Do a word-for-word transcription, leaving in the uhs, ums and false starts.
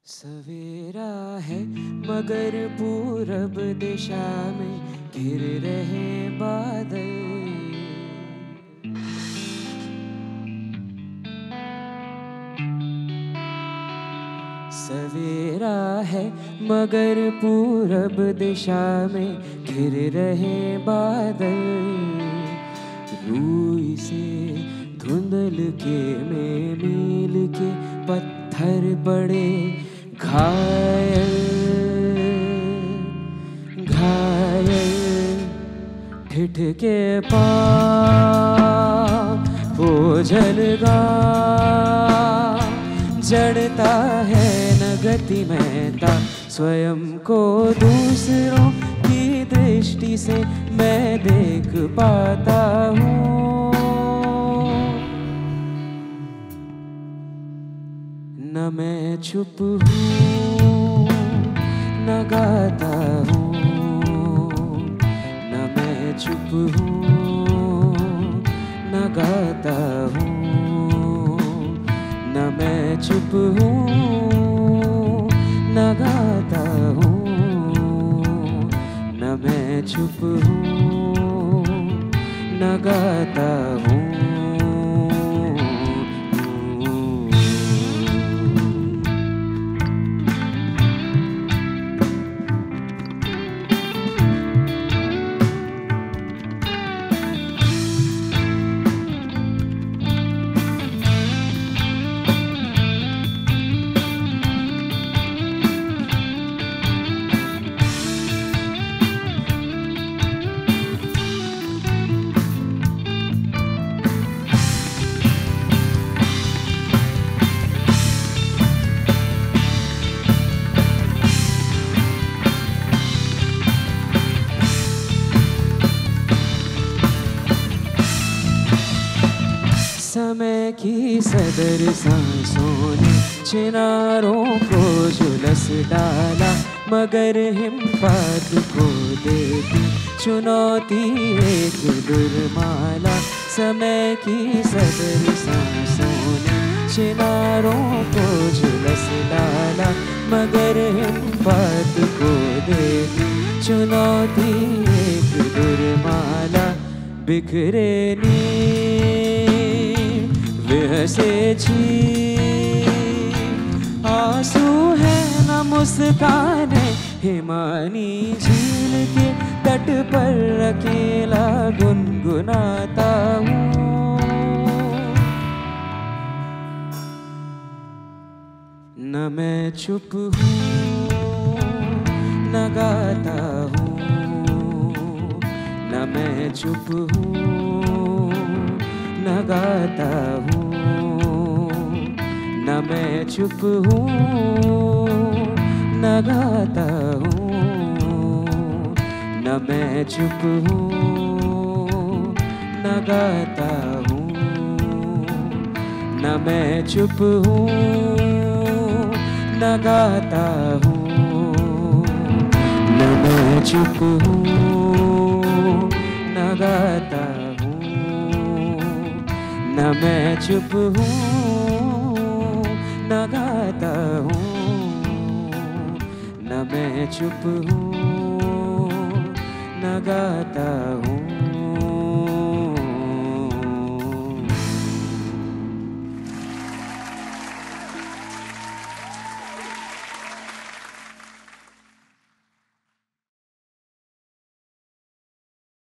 सवेरा है मगर पूरब दिशा में घिर रहे बादल। सवेरा है मगर पूरब दिशा में घिर रहे बादल। रूई से धुंधल के में मील के पत्थर पड़े घायल घायल। ठिठके पाँव ओझल गा जड़ता है न गति में ता स्वयं को दूसरों की दृष्टि से मैं देख पाता हूँ। न मैं चुप हूँ न गाता हूँ, न मैं चुप हूँ न गाता हूँ, न मैं चुप हूँ न गाता हूँ, न मैं चुप हूँ न गाता हूँ। समय की सदर सांसों ने चिनारों को झुलस डाला, मगर हिमपात को देती चुनौती एक दुर्माला। समय की सदर सांसों ने चिनारों को झुलस डाला, मगर हिमपात को देती चुनौती एक दुर्माला। बिखरे नीर बेहसे झील आंसू है न मुस्काने, हिमानी झील के तट पर अकेला गुनगुनाता हूँ। न मैं चुप हूँ न गाता हूँ, न मैं चुप हूँ न गाता हूँ, न मैं चुप हूँ न गाता हूँ, न मैं चुप हूँ न गाता हूँ, न मैं चुप हूँ न गाता हूँ, न मैं चुप हूँ न गाता हूँ, न मैं चुप हूँ न गाता हूँ, न मैं चुप हूँ न गाता हूँ।